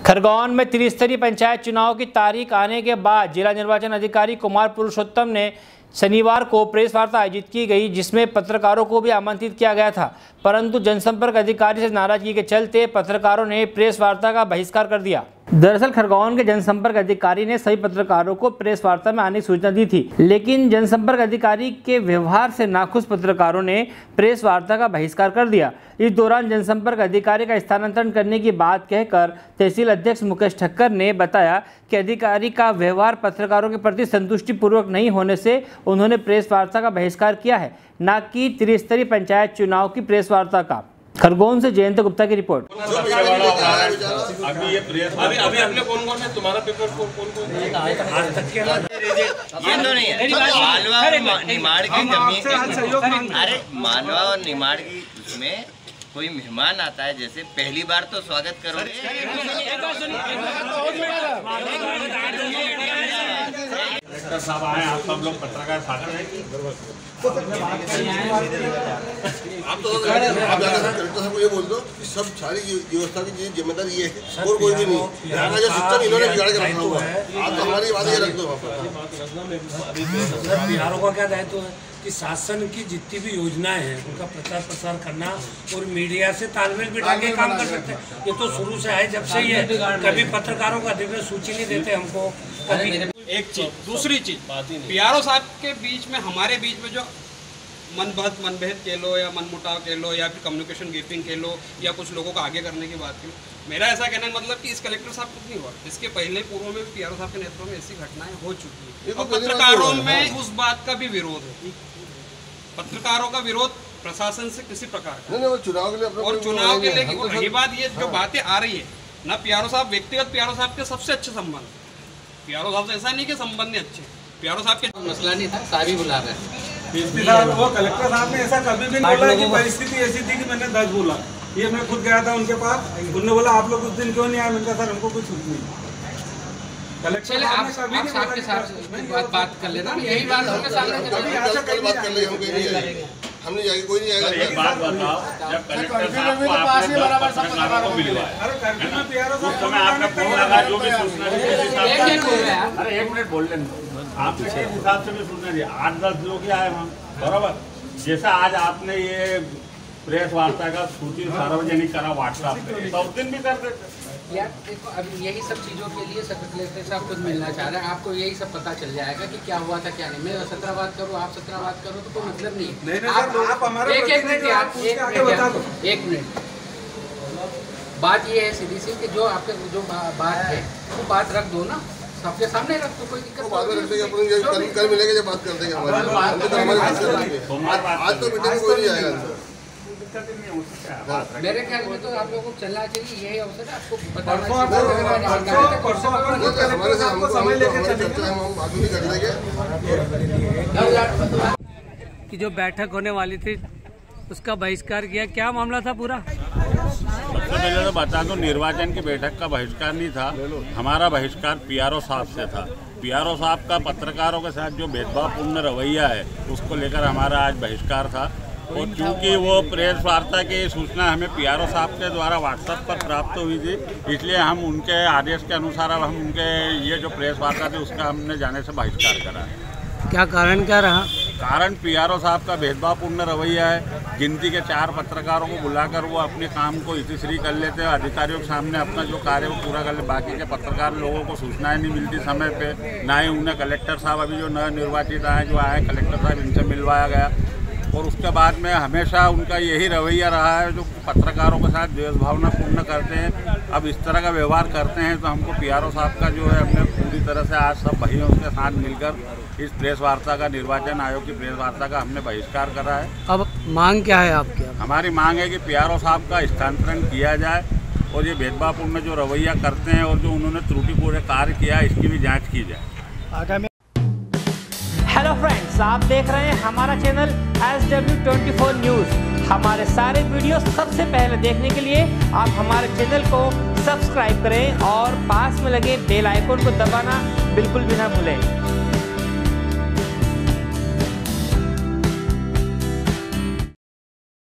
खरगोन में त्रिस्तरीय पंचायत चुनाव की तारीख आने के बाद जिला निर्वाचन अधिकारी कुमार पुरुषोत्तम ने शनिवार को प्रेस वार्ता आयोजित की गई, जिसमें पत्रकारों को भी आमंत्रित किया गया था, परंतु जनसंपर्क अधिकारी से नाराजगी के चलते पत्रकारों ने प्रेस वार्ता का बहिष्कार कर दिया। दरअसल खरगोन के जनसंपर्क अधिकारी ने सभी पत्रकारों को प्रेस वार्ता में आने की सूचना दी थी, लेकिन जनसंपर्क अधिकारी के व्यवहार से नाखुश पत्रकारों ने प्रेस वार्ता का बहिष्कार कर दिया। इस दौरान जनसंपर्क अधिकारी का स्थानांतरण करने की बात कहकर तहसील अध्यक्ष मुकेश ठक्कर ने बताया कि अधिकारी का व्यवहार पत्रकारों के प्रति संतुष्टिपूर्वक नहीं होने से उन्होंने प्रेस वार्ता का बहिष्कार किया है, न कि त्रिस्तरीय पंचायत चुनाव की प्रेस वार्ता का। खरगोन से जयंत गुप्ता की रिपोर्ट। अभी अपने कौन है तुम्हारा पेपर कौन आज तक के ये तो नहीं है। मालवा और निमाड़ की जमीन, अरे मालवा और निमाड़ की उसमें कोई मेहमान आता है, जैसे पहली बार तो स्वागत करोगे। कलेक्टर साहब आए, आप सब लोग पत्रकार साथी हैं। आप कलेक्टर साहब को ये बोल दो कि सब सारी व्यवस्था की जिम्मेदारी ये है और कोई भी नहीं। यहाँ का जो सिस्टम इन्होंने बिगाड़ के रखा हुआ है, आप तो हमारी बात ये रख दो। बिहारों का क्या दायित्व है कि शासन की जितनी भी योजनाएं हैं उनका प्रचार प्रसार करना और मीडिया से तालमेल बिठा के काम कर सकते हैं। ये तो शुरू से है, जब से ही है। कभी पत्रकारों का अधिकृत सूची नहीं देते हमको। एक चीज, दूसरी चीज, पीआरओ साहब के बीच में, हमारे बीच में जो मनभेद कह लो या मनमुटाव कह लो या फिर कम्युनिकेशन गैपिंग कह लो या कुछ लोगों को आगे करने की बात कह लो, मेरा ऐसा कहना है मतलब कि इस कलेक्टर साहब कुछ नहीं हुआ। इसके पहले पूर्व में भी पीआरओ साहब के नेतृत्व में ऐसी घटनाएं हो चुकी है और पत्रकारों में उस बात का भी विरोध है। पत्रकारों का विरोध प्रशासन से किसी प्रकार का नहीं, चुनाव के लिए और चुनाव के लिए रही बात, ये जो बातें आ रही है ना, पीआरओ साहब व्यक्तिगत पीआरओ साहब के सबसे अच्छे संबंध, पीआरओ साहब से ऐसा नहीं कि संबंध नहीं अच्छे, पीआरओ साहब के मसला नहीं था, सारी बुला रहे हैं। वो कलेक्टर साहब ने ऐसा कभी भी नहीं बोला कि परिस्थिति ऐसी थी कि मैंने 10 बोला। ये मैं खुद गया था उनके पास, उन्होंने बोला आप लोग उस दिन क्यों नहीं आए। मैंने कहा सर हमको कुछ नहीं। कलेक्टर साहब के साथ बात कर लेना, यही बात होगा सामने बात कर लेंगे, हमने जाएगी कोई नहीं आएगा। एक बात बताओ, जब कलेक्टर साहब को आपने 10 पत्रकारों को मिलवाया, उस समय आपने फोन लगा जो भी सूचना अरे 1 मिनट बोल लेना, आपने के हिसाब से भी सूचना दी। 8-10 लोग ही आए वहाँ, बराबर। जैसा आज आपने ये प्रेस वार्ता का सूची सार्वजनिक करा व्हाट्सएप पे, तो उस दिन भी कर देते यार। देखो अभी यही सब चीज़ों के लिए सब कलेक्टर साहब खुद मिलना चाह रहे हैं, आपको यही सब पता चल जाएगा कि क्या हुआ था क्या नहीं। मैं 17 बात करूँ, आप 17 बात करो तो कोई मतलब नहीं। एक मिनट बात ये है सीधी सी कि जो आपके जो बात है वो बात रख दो ना, सबके सामने रख दो, कोई दिक्कत नहीं। कल मिलेंगे जब बात करते हैं आज तो मीटिंग कोई नहीं आएगा। मेरे ख्याल में तो आप लोगों को चलना चाहिए, यही अवसर है आपको बताना कि जो बैठक होने वाली थी उसका बहिष्कार किया। क्या मामला था पूरा? सबसे पहले तो बता दूं, निर्वाचन की बैठक का बहिष्कार नहीं था, हमारा बहिष्कार पीआरओ साहब से था। पीआरओ साहब का पत्रकारों के साथ जो भेदभावपूर्ण रवैया है उसको लेकर हमारा आज बहिष्कार था। और क्योंकि वो प्रेस वार्ता की सूचना हमें पीआरओ साहब के द्वारा व्हाट्सएप पर प्राप्त हुई थी, इसलिए हम उनके आदेश के अनुसार अब हम उनके ये जो प्रेस वार्ता थी उसका हमने जाने से बहिष्कार करा है। क्या कारण क्या रहा? कारण पीआरओ साहब का भेदभावपूर्ण रवैया है। गिनती के 4 पत्रकारों को बुलाकर वो अपने काम को इतिश्री कर लेते हैं, अधिकारियों के सामने अपना जो कार्य वो पूरा कर ले। बाकी के पत्रकार लोगों को सूचनाएं नहीं मिलती समय पे, ना ही उन्हें कलेक्टर साहब अभी जो नए निर्वाचित आए जो आए कलेक्टर साहब इनसे मिलवाया गया। और उसके बाद में हमेशा उनका यही रवैया रहा है जो पत्रकारों के साथ द्वेषभावना पूर्ण करते हैं। अब इस तरह का व्यवहार करते हैं तो हमको पीआरओ साहब का जो है हमने पूरी तरह से आज सब भाइयों के साथ मिलकर इस प्रेस वार्ता का, निर्वाचन आयोग की प्रेस वार्ता का हमने बहिष्कार करा है। अब मांग क्या है आपकी? हमारी मांग है कि पीआरओ साहब का स्थानांतरण किया जाए और ये भेदभावपूर्ण जो रवैया करते हैं और जो उन्होंने त्रुटिपूर्ण कार्य किया इसकी भी जाँच की जाए। हेलो फ्रेंड्स, आप देख रहे हैं हमारा चैनल SW24 न्यूज़। हमारे सारे वीडियो सबसे पहले देखने के लिए आप हमारे चैनल को सब्सक्राइब करें और पास में लगे बेल आइकन को दबाना बिल्कुल भी ना भूलें।